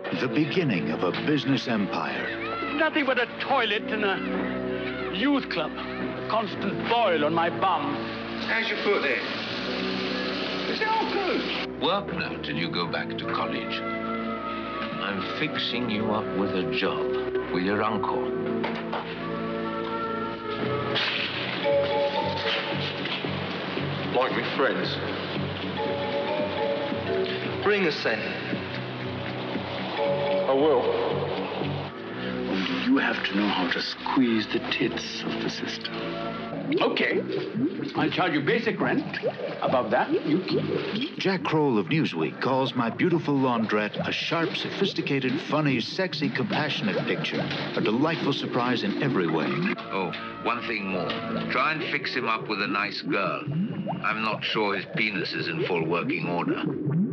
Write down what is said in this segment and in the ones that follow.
The beginning of a business empire. Nothing but a toilet and a youth club. Constant boil on my bum. How's your foot then? Is it all good? Work now till you go back to college. I'm fixing you up with a job with your uncle. Like me friends. Bring us in. I will. Only you have to know how to squeeze the tits of the sister. Okay. I'll charge you basic rent. Above that, you keep. Jack Kroll of Newsweek calls My Beautiful Laundrette a sharp, sophisticated, funny, sexy, compassionate picture. A delightful surprise in every way. Oh, one thing more. Try and fix him up with a nice girl. I'm not sure his penis is in full working order.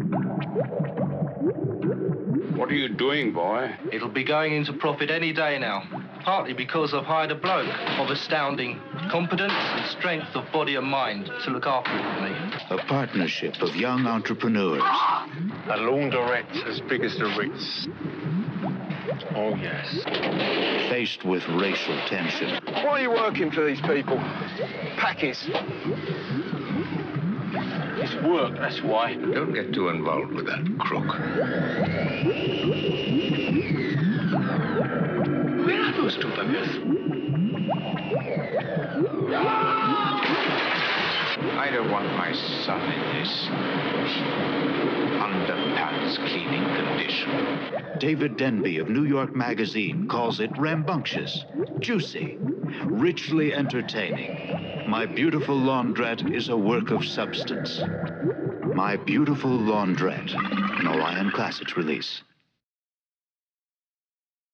What are you doing, boy? It'll be going into profit any day now. Partly because I've hired a bloke of astounding competence and strength of body and mind to look after it for me. A partnership of young entrepreneurs. A laundrette as big as the Ritz. Oh, yes. Faced with racial tension. Why are you working for these people? Packies. It's work, that's why. Don't get too involved with that crook. Where are those two buggers? I don't want my son in this underpants cleaning condition. David Denby of New York Magazine calls it rambunctious, juicy, richly entertaining. My Beautiful Laundrette is a work of substance. My Beautiful Laundrette, an Orion Classics release.